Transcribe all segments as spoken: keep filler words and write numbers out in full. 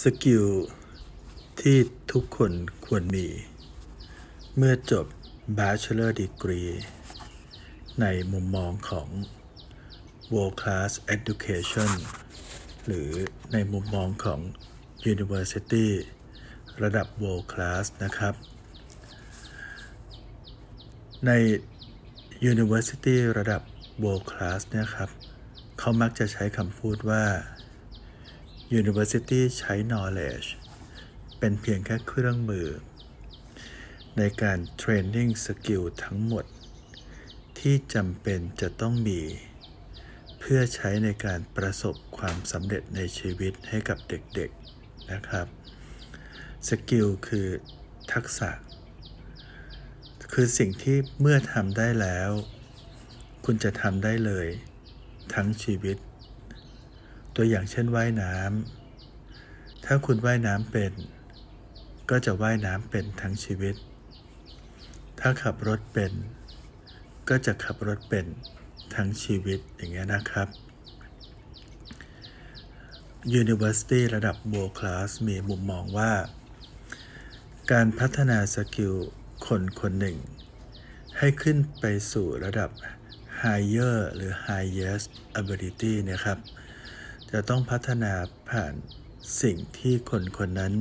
สกิลที่ทุกคนควรมีเมื่อจบ Bachelor Degree ในมุมมองของ World Class Education หรือในมุมมองของ University ระดับ World Class นะครับใน University ระดับ World Class เนี่ยครับเขามักจะใช้คำพูดว่า University ใช้ knowledge เป็นเพียงแค่เครื่องมือในการ training skill ทั้งหมดที่จำเป็นจะต้องมีเพื่อใช้ในการประสบความสำเร็จในชีวิตให้กับเด็กๆนะครับสกิลคือทักษะคือสิ่งที่เมื่อทำได้แล้วคุณจะทำได้เลยทั้งชีวิตตัวอย่างเช่นว่ายน้ำถ้าคุณว่ายน้ำเป็นก็จะว่ายน้ำเป็นทั้งชีวิตถ้าขับรถเป็นก็จะขับรถเป็นทั้งชีวิตอย่างเงี้ยนะครับ University ระดับ World Class มีมุมมองว่าการพัฒนาสกิลคนคนหนึ่งให้ขึ้นไปสู่ระดับ Higher หรือ Highest Ability เนี่ยครับจะต้องพัฒนาผ่านสิ่งที่คนคนนั้น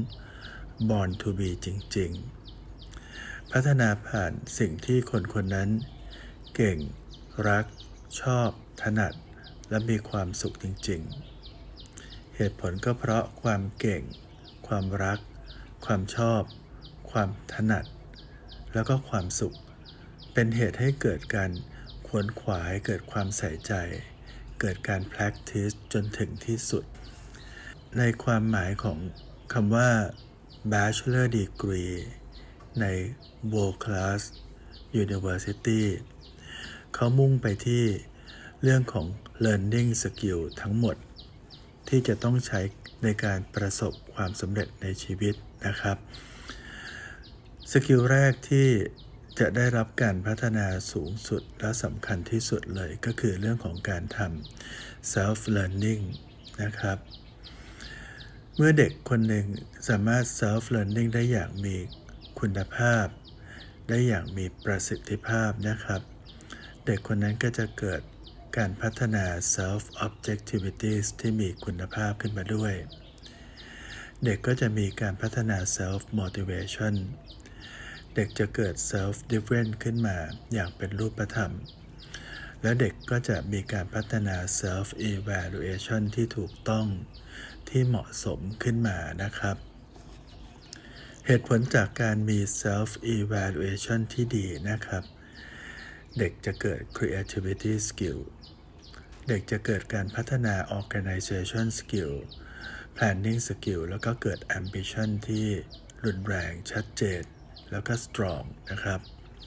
Born to be จริงๆพัฒนาผ่านสิ่งที่คนคนนั้นเก่งรักชอบถนัดและมีความสุขจริงๆเหตุผลก็เพราะความเก่งความรักความชอบความถนัดแล้วก็ความสุขเป็นเหตุให้เกิดการขวนขวายเกิดความใส่ใจเกิดการ practice จนถึงที่สุดในความหมายของคำว่า Bachelor Degree ใน World Class University เขามุ่งไปที่เรื่องของ learning skill ทั้งหมดที่จะต้องใช้ในการประสบความสำเร็จในชีวิตนะครับสกิลแรกที่จะได้รับการพัฒนาสูงสุดและสำคัญที่สุดเลยก็คือเรื่องของการทำ self learning นะครับเมื่อเด็กคนหนึ่งสามารถ self learning ได้อย่างมีคุณภาพได้อย่างมีประสิทธิภาพนะครับเด็กคนนั้นก็จะเกิดการพัฒนา self objectivities ที่มีคุณภาพขึ้นมาด้วยเด็กก็จะมีการพัฒนา self motivation เด็กจะเกิด self defense ขึ้นมาอย่างเป็นรูปธรรมและเด็กก็จะมีการพัฒนา self evaluation ที่ถูกต้องที่เหมาะสมขึ้นมานะครับเหตุผลจากการมี self evaluation ที่ดีนะครับเด็กจะเกิด creativity skill เด็กจะเกิดการพัฒนา organization skill planning skill แล้วก็เกิด ambition ที่รุนแรงชัดเจนแล้วก็ strong นะครับ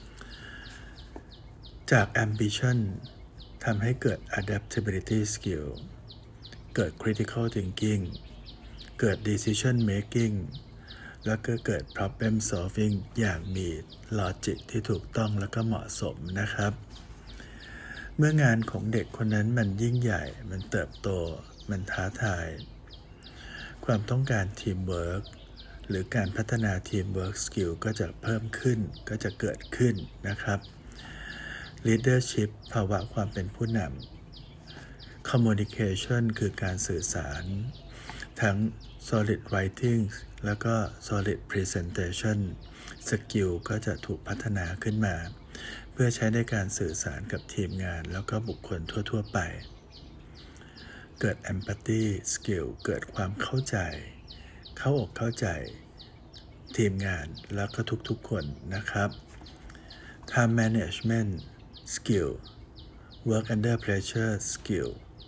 จาก ambition ทำให้เกิด adaptability skill เกิด critical thinking เกิด decision making แล้วก็เกิด problem solving อย่างมี logic ที่ถูกต้องแล้วก็เหมาะสมนะครับเมื่องานของเด็กคนนั้นมันยิ่งใหญ่มันเติบโตมันท้าทายความต้องการ teamwork หรือการพัฒนา teamwork skill ก็จะเพิ่มขึ้นก็จะเกิดขึ้นนะครับ leadership ภาวะความเป็นผู้นำ communication คือการสื่อสารทั้ง solid writing แล้วก็ solid presentation skill ก็จะถูกพัฒนาขึ้นมาเพื่อใช้ในการสื่อสารกับทีมงานแล้วก็บุคคลทั่วๆไปเกิด empathy skill เกิดความเข้าใจเข้าอกเข้าใจทีมงานแล้วก็ทุกๆคนนะครับ time management skill work under pressure skill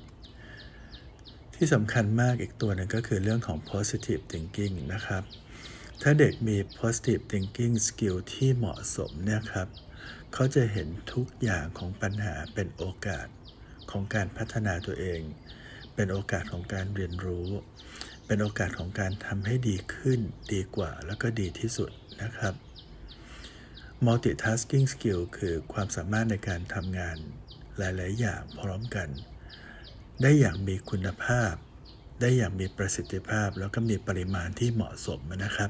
ที่สำคัญมากอีกตัวหนึ่งก็คือเรื่องของ positive thinking นะครับถ้าเด็กมี positive thinking skill ที่เหมาะสมเนี่ยครับเขาจะเห็นทุกอย่างของปัญหาเป็นโอกาสของการพัฒนาตัวเองเป็นโอกาสของการเรียนรู้เป็นโอกาสของการทำให้ดีขึ้นดีกว่าแล้วก็ดีที่สุดนะครับ multitasking skill คือความสามารถในการทำงานหลายๆอย่างพร้อมกันได้อย่างมีคุณภาพได้อย่างมีประสิทธิภาพแล้วก็มีปริมาณที่เหมาะสมนะครับ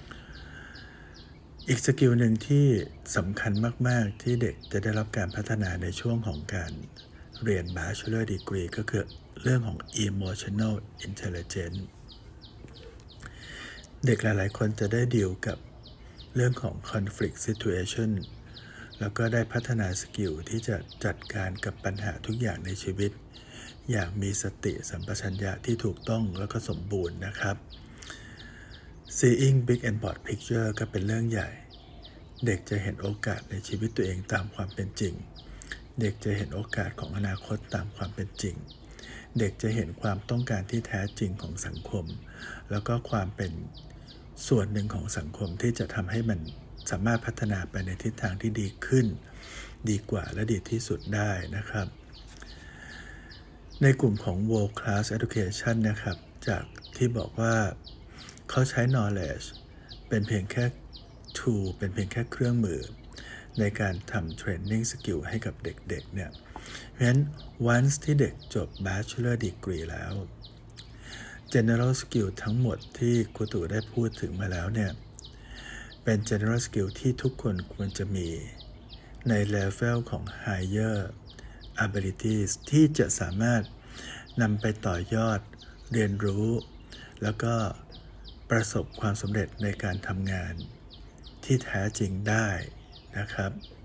อีกสกิลหนึ่งที่สำคัญมากๆที่เด็กจะได้รับการพัฒนาในช่วงของการเรียน Bachelor Degree ก็คือเรื่องของ Emotional Intelligence เด็กหลายๆคนจะได้ดีลกับเรื่องของ Conflict Situation แล้วก็ได้พัฒนาสกิลที่จะจัดการกับปัญหาทุกอย่างในชีวิตอย่างมีสติสัมปชัญญะที่ถูกต้องแล้วก็สมบูรณ์นะครับ Seeing Big and Broad Picture ก็เป็นเรื่องใหญ่เด็กจะเห็นโอกาสในชีวิตตัวเองตามความเป็นจริงเด็กจะเห็นโอกาสของอนาคตตามความเป็นจริงเด็กจะเห็นความต้องการที่แท้จริงของสังคมแล้วก็ความเป็นส่วนหนึ่งของสังคมที่จะทำให้มันสามารถพัฒนาไปในทิศทางที่ดีขึ้นดีกว่าและดีที่สุดได้นะครับในกลุ่มของ World Class Education นะครับจากที่บอกว่าเขาใช้ knowledge เป็นเพียงแค่ tool เป็นเพียงแค่เครื่องมือในการทำ training skill ให้กับเด็กๆเนี่ยเพราะฉะนั้น once ที่เด็กจบ Bachelor Degree แล้ว General Skill ทั้งหมดที่ครูตู่ได้พูดถึงมาแล้วเนี่ยเป็น General Skill ที่ทุกคนควรจะมีใน level ของ higher abilities ที่จะสามารถนำไปต่อยอดเรียนรู้แล้วก็ประสบความสำเร็จในการทำงานที่แท้จริงได้นะครับ